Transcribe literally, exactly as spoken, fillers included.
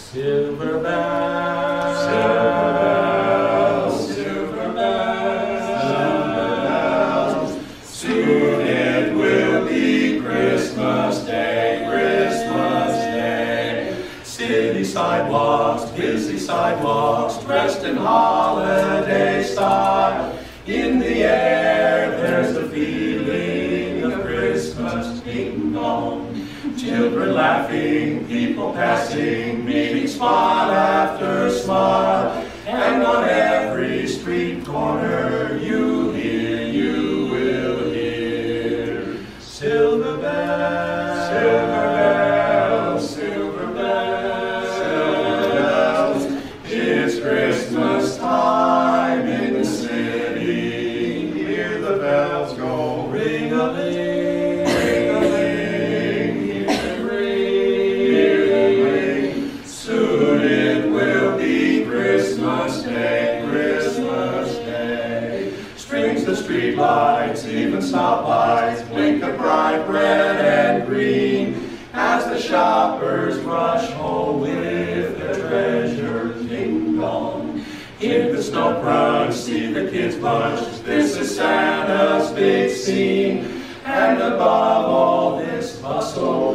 Silver bells, silver bells, silver bells, silver bells. Soon it will be Christmas Day, Christmas Day. City sidewalks, busy sidewalks, dressed in holiday style. In the air there's the feeling of Christmas, ding dong. Children laughing, people passing, meeting smile after smile. And on every street corner you hear, you will hear silver bells, silver bells, silver bells, silver bells. It's Christmas time in the city. Hear the bells go ring-a-ling. Christmas Day, Christmas Day. Strings the street lights, even stoplights, blink of bright red and green as the shoppers rush home with their treasures, ding dong. Hear the snow crunch, see the kids bunch. This is Santa's big scene, and above all this bustle